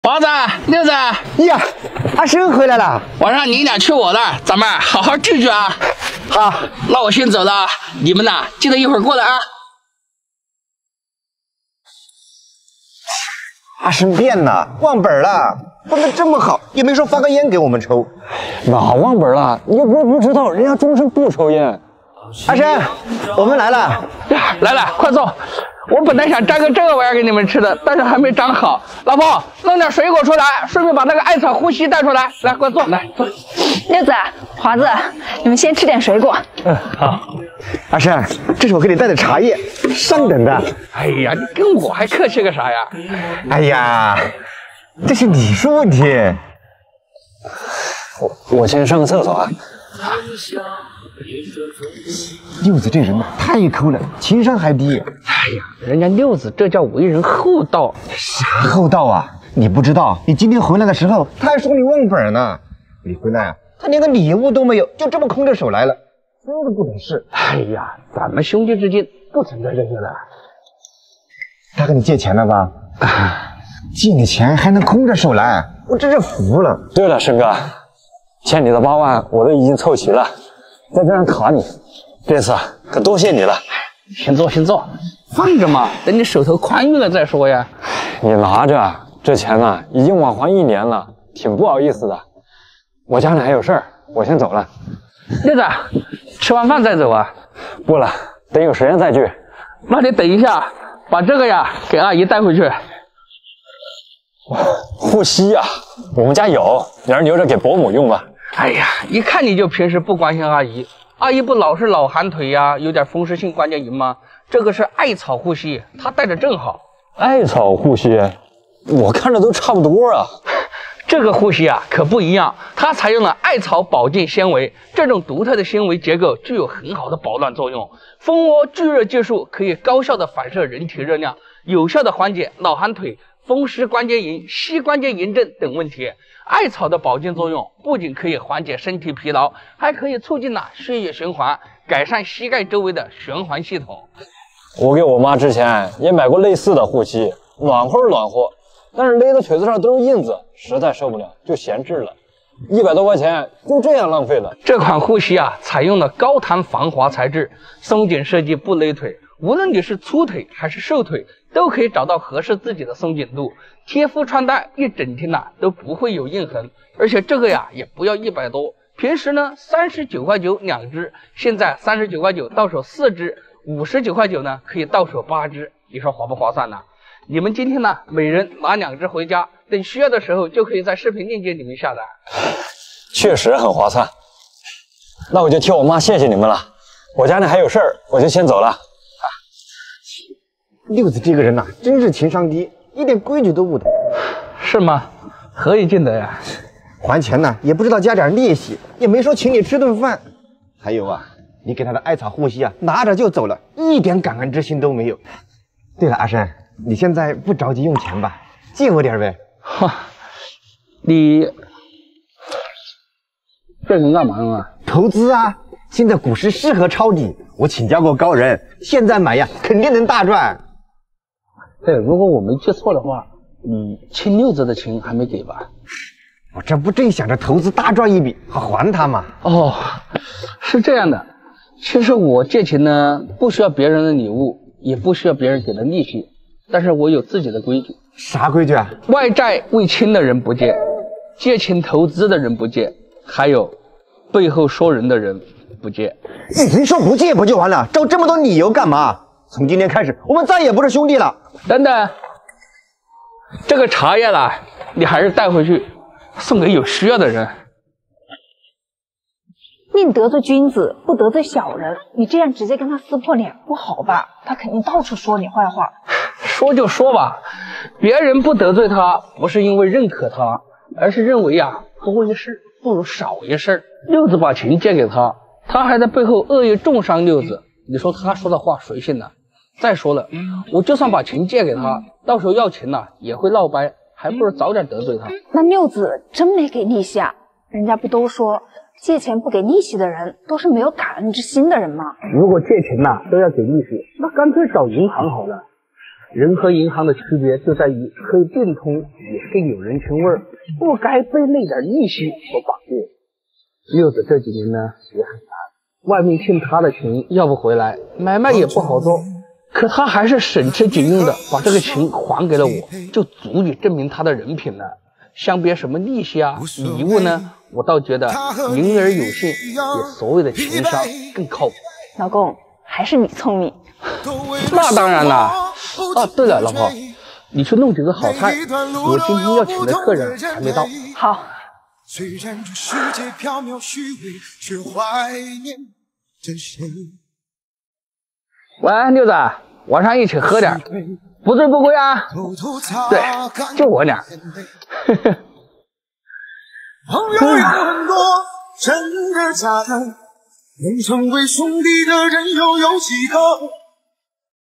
华子、六子呀，阿生回来了。 晚上你俩去我那儿，咱们好好聚聚啊。 好， 那我先走了，你们呐记得一会儿过来啊。 阿生变了，忘本了，混得这么好，也没说发个烟给我们抽。 哪忘本了？你又不是不知道，人家终身不抽烟。 阿生，我们来了。 呀，来了，快坐。我本来想摘个这个玩意儿给你们吃的，但是还没长好。老婆，弄点水果出来，顺便把那个艾草呼吸带出来。来，快坐，来坐。 六子、华子，你们先吃点水果。 好。阿生，这是我给你带的茶叶，上等的。 哎呀，你跟我还客气个啥呀？ 哎呀，这是你说问题。 我先上个厕所啊。 六子这人呐，太抠了，情商还低。 哎呀，人家六子这叫为人厚道。 啥厚道啊？你不知道，你今天回来的时候，他还说你忘本呢。你回来啊，他连个礼物都没有，就这么空着手来了，真的不懂事。 哎呀，咱们兄弟之间不存在这些的。 他跟你借钱了吧？借你钱还能空着手来，我真是服了。 对了，生哥，欠你的8万我都已经凑齐了，在这上卡你，这次可多谢你了。 先坐，先坐，放着嘛，等你手头宽裕了再说呀。 你拿着，这钱呢已经晚还1年了，挺不好意思的。我家里还有事儿，我先走了。 六子，吃完饭再走啊？ 不了，等有时间再聚。 那你等一下，把这个呀给阿姨带回去。 护膝呀，我们家有，你留着给伯母用吧。 哎呀，一看你就平时不关心阿姨。阿姨不老是老寒腿呀，有点风湿性关节炎吗？这个是艾草护膝，她带着正好。 艾草护膝，我看着都差不多啊。 这个护膝啊可不一样，它采用了艾草保健纤维，这种独特的纤维结构具有很好的保暖作用。蜂窝聚热技术可以高效的反射人体热量，有效的缓解老寒腿、风湿关节炎、膝关节炎症等问题。艾草的保健作用不仅可以缓解身体疲劳，还可以促进血液循环，改善膝盖周围的循环系统。 我给我妈之前也买过类似的护膝，暖和暖和，但是勒的腿子上都是印子，实在受不了就闲置了。100多块钱就这样浪费了。 这款护膝啊，采用了高弹防滑材质，松紧设计不勒腿，无论你是粗腿还是瘦腿，都可以找到合适自己的松紧度。贴肤穿戴一整天都不会有印痕，而且这个呀也不要100多，平时呢39块92只，现在39块9到手4只，59块9呢可以到手8只，你说划不划算呢？你们今天呢每人拿2只回家，等需要的时候就可以在视频链接里面下单。 确实很划算。那我就替我妈谢谢你们了，我家里还有事儿，我就先走了。 六子这个人呐，真是情商低，一点规矩都不懂。 是吗？何以见得呀？ 还钱呢，也不知道加点利息，也没说请你吃顿饭。还有啊，你给他的艾草护膝啊，拿着就走了，一点感恩之心都没有。对了，阿生，你现在不着急用钱吧？借我点呗。 哈，你这人干嘛用啊？ 投资啊，现在股市适合抄底，我请教过高人，现在买呀，肯定能大赚。 对，如果我没记错的话，你欠六子的钱还没给吧？ 我这不正想着投资大赚一笔，好还他吗？ 哦，是这样的，其实我借钱呢，不需要别人的礼物，也不需要别人给的利息，但是我有自己的规矩。 啥规矩啊？ 外债未清的人不借，借钱投资的人不借，还有背后说人的人不借。 你说不借不就完了？找这么多理由干嘛？从今天开始，我们再也不是兄弟了。 等等，这个茶叶啦，你还是带回去送给有需要的人。 宁得罪君子，不得罪小人。你这样直接跟他撕破脸不好吧？他肯定到处说你坏话。 说就说吧，别人不得罪他，不是因为认可他，而是认为呀，多一事不如少一事。六子把钱借给他，他还在背后恶意重伤六子，你说他说的话谁信呢？再说了，我就算把钱借给他，到时候要钱呢也会闹掰，还不如早点得罪他。 那六子真没给利息啊？人家不都说借钱不给利息的人都是没有感恩之心的人吗？ 如果借钱呐都要给利息，那干脆找银行好了。 人和银行的区别就在于可以变通，也更有人情味儿，不该被那点利息所绑定。六子这几年呢也很难，外面欠他的钱要不回来，买卖也不好做。可他还是省吃俭用的把这个钱还给了我，就足以证明他的人品了。相比什么利息啊、礼物呢，我倒觉得言而有信比所谓的情商更靠谱。 老公，还是你聪明。 那当然啦。啊，对了，老婆，你去弄几个好菜，我今天要请的客人还没到。 好。 虽然这世界缥缈虚伪，却怀念着谁。 喂，六子，晚上一起喝点，不醉不归啊。对，就我俩。 朋友有很多，真的假的？能成为兄弟的人又有几个？